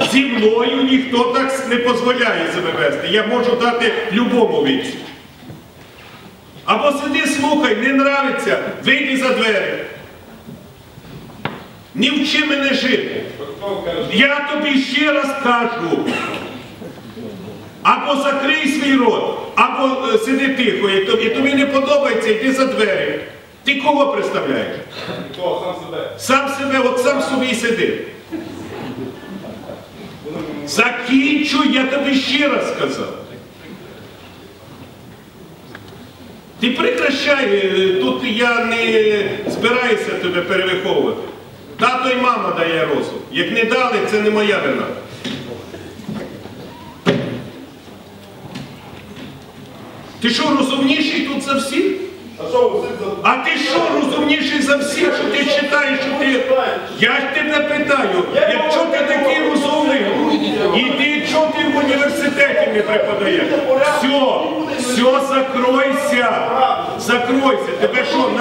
Зі мною ніхто так не дозволяє себе вести. Я можу дати любому віці. Або сиди, слухай, не нравиться, вийди за двері. Не вчи мене жити. Я тобі ще раз кажу. Або закрий свій рот, або сиди тихо, і тобі не подобається, йди за двері. Ти кого представляєш? Сам себе. Сам себе, от сам собі і сиди. Закінчуй, я тобі ще раз сказав. Ти прекращай, тут я не збираюся тебе перевиховувати. Тато і мама дає розум. Як не дали, це не моя вина. Ти що, розумніший тут за всіх? А ти що, розумніший за всіх, що ти вважаєш, що ти... Я ж тебе питаю, якщо ти такий розумний, іди, чого ти в університеті не преподаєш? Все, закройся. Закройся. Тебе що,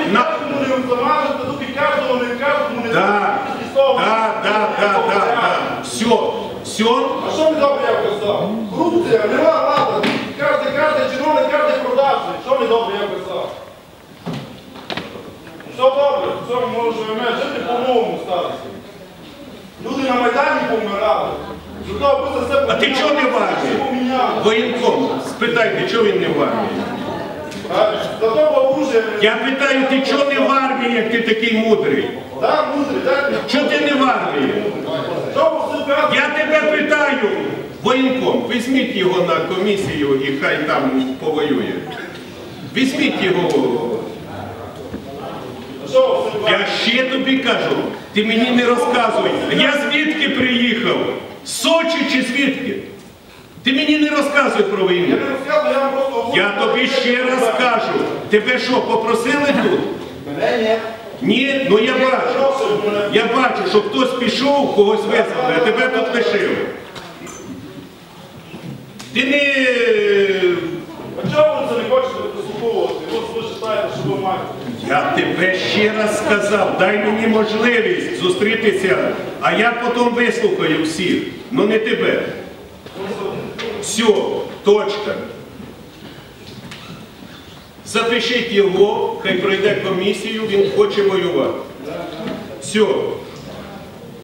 Все. А що ми добре я казав? Корупція, нема влада. Кожен чиновник, кожен продавця. Що ми добре я казав? Все добре, все ми можемо жити по-новому статися. Люди на Майдані помирали. А ти чого не в армії? Воєнком, спитайте, чого він не в армії? Я питаю, ти чого не в армії, як ти такий мудрий? Так, мудрий, так. Чого ти не в армії? Я тебе питаю, воєнком, візьміть його на комісію і хай там повоює. Візьміть його. Я ще тобі кажу, ти мені не розказуй. Я звідки приїхав? З Сочі чи звідки? Ти мені не розказуй про війну. Я тобі ще раз кажу. Тебе що, попросили тут? Ні, ну я бачу. Я бачу, що хтось пішов, когось визвали, а тебе тут лишили. Ти не... А чого ви це не хочете дослуховувати? Ось ви вважаєте, що ви маєте. Я тебе ще раз сказав, дай мені можливість зустрітися, а я потім вислухаю всіх, ну не тебе. Все, точка. Запишіть його, хай пройде комісію, він хоче воювати. Все.